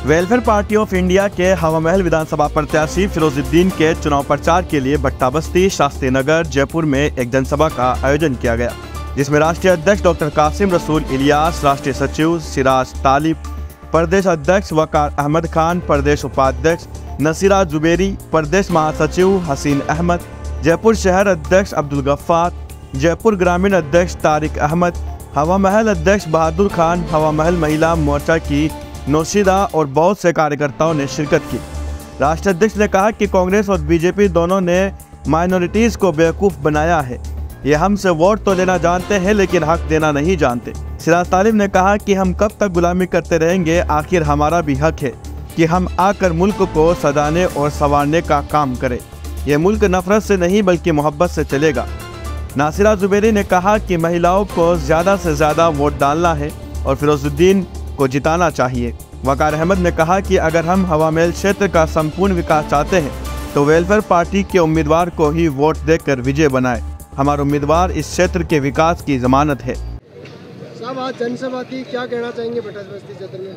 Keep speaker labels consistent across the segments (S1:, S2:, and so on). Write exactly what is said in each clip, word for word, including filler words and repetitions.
S1: Welfare party of India के हवा महल विधानसभा प्रत्याशी फिरोजुद्दीन के चुनाव प्रचार के लिए भट्टा बस्ती, शास्त्री नगर, जयपुर में एक जनसभा का आयोजन किया गया, जिसमें राष्ट्रीय अध्यक्ष डॉक्टर कासिम रसूल इलियास, राष्ट्रीय सचिव सिराज तालिब, प्रदेश अध्यक्ष वकार अहमद खान, प्रदेश उपाध्यक्ष नसीरा जुबेरी, प्रदेश महासचिव हसीन अहमद, जयपुर शहर अध्यक्ष अब्दुल गफ्फार, जयपुर ग्रामीण अध्यक्ष तारिक अहमद, हवा महल अध्यक्ष बहादुर खान, हवा महल महिला मोर्चा की नौशीदा और बहुत से कार्यकर्ताओं ने शिरकत की। राष्ट्रीय अध्यक्ष ने कहा कि कांग्रेस और बीजेपी दोनों ने माइनॉरिटीज़ को बेवकूफ़ बनाया है। ये हमसे वोट तो लेना जानते हैं लेकिन हक देना नहीं जानते। सिराज तालिब ने कहा कि हम कब तक गुलामी करते रहेंगे, आखिर हमारा भी हक है कि हम आकर मुल्क को सजाने और संवारने का काम करें। ये मुल्क नफरत से नहीं बल्कि मोहब्बत से चलेगा। नासिरा जुबेरी ने कहा कि महिलाओं को ज़्यादा से ज़्यादा वोट डालना है और फिरोजुद्दीन को जिताना चाहिए। वकार अहमद ने कहा कि अगर हम हवा महल क्षेत्र का संपूर्ण विकास चाहते हैं तो वेलफेयर पार्टी के उम्मीदवार को ही वोट देकर विजय बनाए। हमारा उम्मीदवार इस क्षेत्र के विकास की जमानत है।
S2: साहब, आज जनसभा थी, क्या कहना चाहेंगे भट्टा बस्ती क्षेत्र में?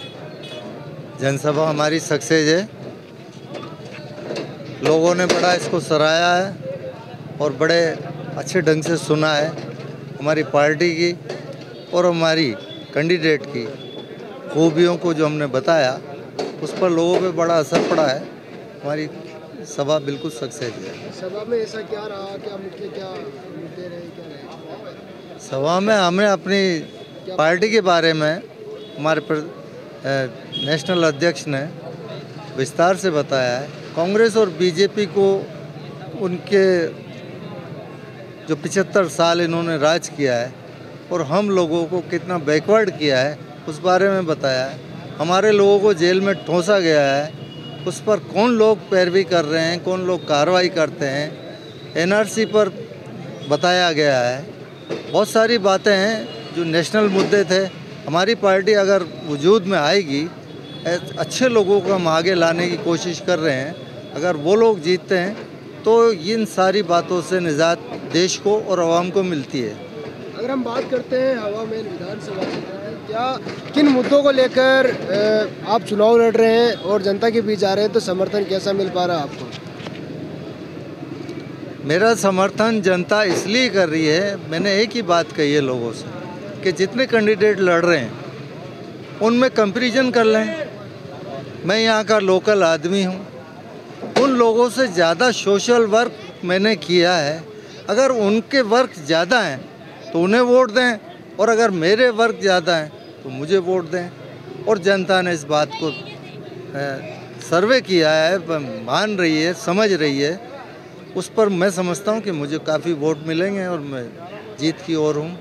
S3: जनसभा हमारी सक्सेस है, लोगों ने बड़ा इसको सराहा है और बड़े अच्छे ढंग से सुना है हमारी पार्टी की और हमारी कैंडिडेट की खूबियों को जो हमने बताया उस पर लोगों पे बड़ा असर पड़ा है। हमारी सभा बिल्कुल सक्सेस है।
S2: सभा में ऐसा क्या रहा, क्या मुख्य क्या मुद्दे रहे, क्या रहे?
S3: सभा में हमें अपनी पार्टी के बारे में हमारे पर, नेशनल अध्यक्ष ने विस्तार से बताया है। कांग्रेस और बीजेपी को उनके जो पचहत्तर साल इन्होंने राज किया है और हम लोगों को कितना बैकवर्ड किया है उस बारे में बताया है। हमारे लोगों को जेल में ठोंसा गया है, उस पर कौन लोग पैरवी कर रहे हैं, कौन लोग कार्रवाई करते हैं, एनआरसी पर बताया गया है। बहुत सारी बातें हैं जो नेशनल मुद्दे थे। हमारी पार्टी अगर वजूद में आएगी, अच्छे लोगों को हम आगे लाने की कोशिश कर रहे हैं। अगर वो लोग जीतते हैं तो इन सारी बातों से निजात देश को और आवाम को मिलती है।
S2: अगर हम बात करते हैं हवा महल विधानसभा की, क्या किन मुद्दों को लेकर आप चुनाव लड़ रहे हैं और जनता के बीच आ रहे हैं, तो समर्थन कैसा मिल पा रहा है आपको?
S3: मेरा समर्थन जनता इसलिए कर रही है, मैंने एक ही बात कही है लोगों से कि जितने कैंडिडेट लड़ रहे हैं उनमें कंपैरिजन कर लें। मैं यहाँ का लोकल आदमी हूँ, उन लोगों से ज़्यादा सोशल वर्क मैंने किया है। अगर उनके वर्क ज़्यादा हैं तो उन्हें वोट दें और अगर मेरे वर्क ज़्यादा हैं तो मुझे वोट दें। और जनता ने इस बात को सर्वे किया है, मान रही है, समझ रही है। उस पर मैं समझता हूँ कि मुझे काफ़ी वोट मिलेंगे और मैं जीत की ओर हूँ।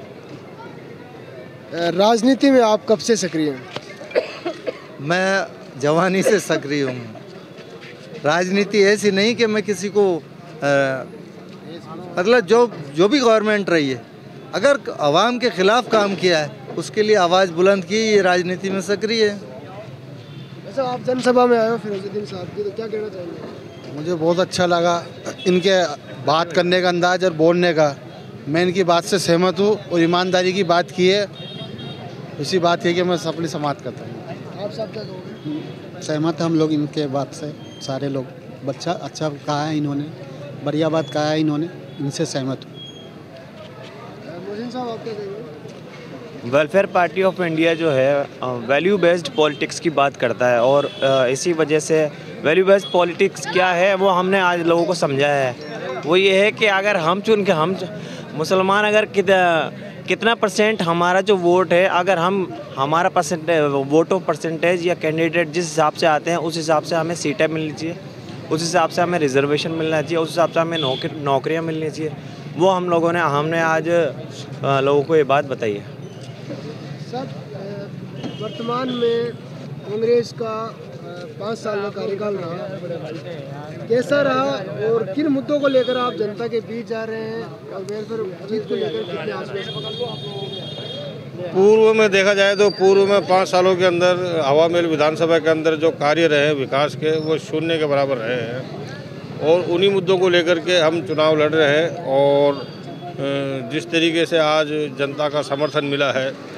S2: राजनीति में आप कब से सक्रिय हैं?
S3: मैं जवानी से सक्रिय हूँ। राजनीति ऐसी नहीं कि मैं किसी को आ, मतलब जो जो भी गवर्नमेंट रही है, अगर आवाम के खिलाफ काम किया है उसके लिए आवाज़ बुलंद की, ये राजनीति में सक्रिय है।
S2: वैसे आप जनसभा में आए हो फिरोजुद्दीन साहब की, तो क्या कहना चाहेंगे?
S4: मुझे बहुत अच्छा लगा इनके बात करने का अंदाज और बोलने का। मैं इनकी बात से सहमत हूँ और ईमानदारी की बात की है, उसी बात है कि मैं अपनी समाप्त करता हूँ।
S2: आप सब क्या कहोगे?
S4: सहमत हम लोग इनके बात से, सारे लोग। बच्चा अच्छा कहा है इन्होंने, बढ़िया बात कहा है इन्होंने, इनसे सहमत हूँ।
S2: मोहसिन साहब, आप क्या कहेंगे?
S5: वेलफेयर पार्टी ऑफ इंडिया जो है वैल्यू बेस्ड पॉलिटिक्स की बात करता है और इसी वजह से वैल्यू बेस्ड पॉलिटिक्स क्या है वो हमने आज लोगों को समझाया है। वो ये है कि अगर हम चुन के हम मुसलमान अगर कित, कितना परसेंट हमारा जो वोट है, अगर हम हमारा परसेंटेज वोटों परसेंटेज या कैंडिडेट जिस हिसाब से आते हैं उस हिसाब से हमें सीटें मिलनी चाहिए, उस हिसाब से हमें रिजर्वेशन मिलना चाहिए, उस हिसाब से हमें नौकरी नौकरियाँ मिलनी चाहिए। वो हम लोगों ने हमने आज लोगों को ये बात बताई है।
S2: सर, वर्तमान में कांग्रेस का पाँच साल का कार्यकाल रहा, कैसा रहा और किन मुद्दों को लेकर आप जनता के बीच जा रहे हैं और वेलफेयर जीत को लेकर कितने आश्वस्त?
S6: पूर्व में देखा जाए तो पूर्व में पाँच सालों के अंदर हवा महल विधानसभा के अंदर जो कार्य रहे विकास के, वो शून्य के बराबर रहे हैं और उन्हीं मुद्दों को लेकर के हम चुनाव लड़ रहे हैं। और जिस तरीके से आज जनता का समर्थन मिला है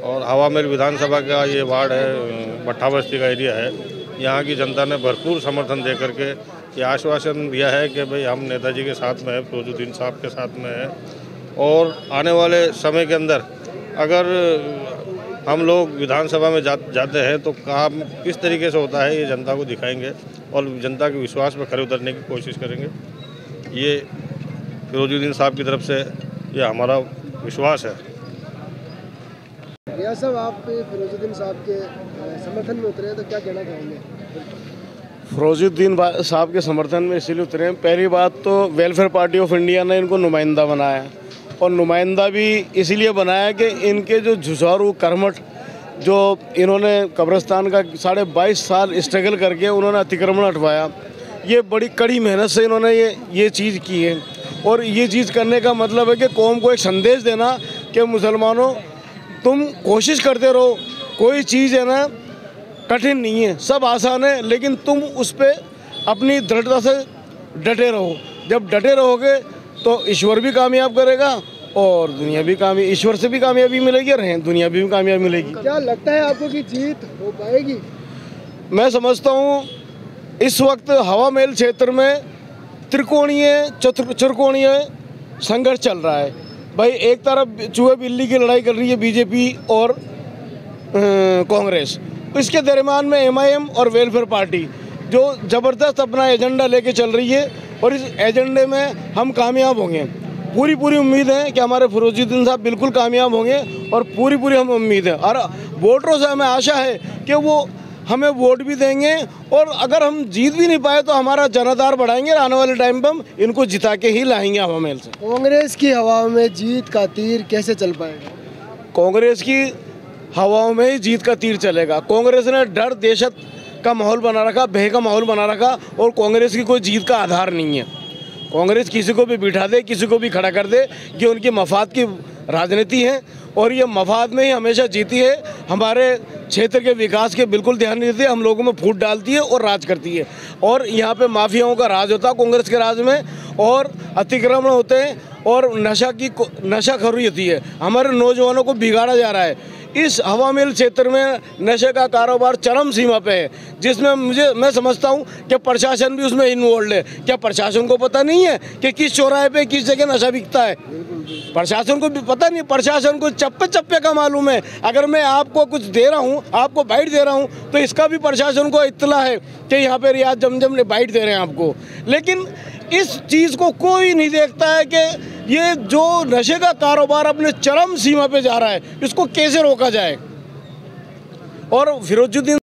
S6: और हवा महल विधानसभा का ये वार्ड है, भट्टा बस्ती का एरिया है। यहाँ की जनता ने भरपूर समर्थन दे करके ये आश्वासन दिया है कि भाई हम नेताजी के साथ में हैं, फिरोजुद्दीन साहब के साथ में हैं और आने वाले समय के अंदर अगर हम लोग विधानसभा में जा, जाते हैं तो काम किस तरीके से होता है ये जनता को दिखाएंगे और जनता के विश्वास में खरे उतरने की कोशिश करेंगे। ये फिरोजुद्दीन साहब की तरफ से ये हमारा विश्वास है।
S2: रियाज साहब, आप फिरोजुद्दीन साहब के समर्थन में उतरे तो क्या कहना चाहेंगे?
S7: फिरोजुद्दीन साहब के समर्थन में इसलिए उतरे हैं, पहली बात तो वेलफेयर पार्टी ऑफ इंडिया ने इनको नुमाइंदा बनाया और नुमाइंदा भी इसीलिए बनाया कि इनके जो जुझारू कर्मठ जो इन्होंने कब्रिस्तान का साढ़े बाईस साल स्ट्रगल करके उन्होंने अतिक्रमण हटवाया, ये बड़ी कड़ी मेहनत से इन्होंने ये ये चीज़ की है। और ये चीज़ करने का मतलब है कि कौम को एक संदेश देना कि मुसलमानों तुम कोशिश करते रहो, कोई चीज़ है ना कठिन नहीं है, सब आसान है, लेकिन तुम उस पर अपनी दृढ़ता से डटे रहो। जब डटे रहोगे तो ईश्वर भी कामयाब करेगा और दुनिया भी कामयाब, ईश्वर से भी कामयाबी मिलेगी और दुनिया भी कामयाबी मिलेगी।
S2: क्या लगता है आपको कि जीत हो पाएगी?
S7: मैं समझता हूँ इस वक्त हवा महल क्षेत्र में त्रिकोणीय चतुर त्रिकोणीय संघर्ष चल रहा है। भाई एक तरफ चूहे बिल्ली की लड़ाई कर रही है बीजेपी और कांग्रेस, इसके दरमियान में एम आई एम और वेलफेयर पार्टी जो ज़बरदस्त अपना एजेंडा लेके चल रही है और इस एजेंडे में हम कामयाब होंगे। पूरी पूरी उम्मीद है कि हमारे फिरोजुद्दीन साहब बिल्कुल कामयाब होंगे और पूरी पूरी हम उम्मीद है और वोटरों से हमें आशा है कि वो हमें वोट भी देंगे और अगर हम जीत भी नहीं पाए तो हमारा जनाधार बढ़ाएंगे और आने वाले टाइम पर हम इनको जिता के ही लाएंगे हवा महल से।
S2: कांग्रेस की हवा में जीत का तीर कैसे चल पाएगा?
S7: कांग्रेस की हवाओं में ही जीत का तीर चलेगा। कांग्रेस ने डर दहशत का माहौल बना रखा, भय का माहौल बना रखा और कांग्रेस की कोई जीत का आधार नहीं है। कांग्रेस किसी को भी बिठा दे, किसी को भी खड़ा कर दे, ये उनकी मफाद की राजनीति है और ये मफाद में ही हमेशा जीती है। हमारे क्षेत्र के विकास के बिल्कुल ध्यान नहीं देती है, हम लोगों में फूट डालती है और राज करती है और यहाँ पे माफियाओं का राज होता है कांग्रेस के राज में और अतिक्रमण होते हैं और नशा की नशा खरी होती है। हमारे नौजवानों को बिगाड़ा जा रहा है। इस हवा महल क्षेत्र में नशे का कारोबार चरम सीमा पे है, जिसमें मुझे मैं समझता हूँ कि प्रशासन भी उसमें इन्वॉल्व है। क्या प्रशासन को पता नहीं है कि किस चौराहे पे किस जगह नशा बिकता है? प्रशासन को भी पता नहीं, प्रशासन को चप्पे चप्पे का मालूम है। अगर मैं आपको कुछ दे रहा हूँ, आपको बाइट दे रहा हूँ, तो इसका भी प्रशासन को इत्तला है कि यहाँ पे रियाज जमजम ने बाइट दे रहे हैं आपको। लेकिन इस चीज़ को कोई नहीं देखता है कि ये जो नशे का कारोबार अपने चरम सीमा पे जा रहा है, इसको कैसे रोका जाए। और फिरोजुद्दीन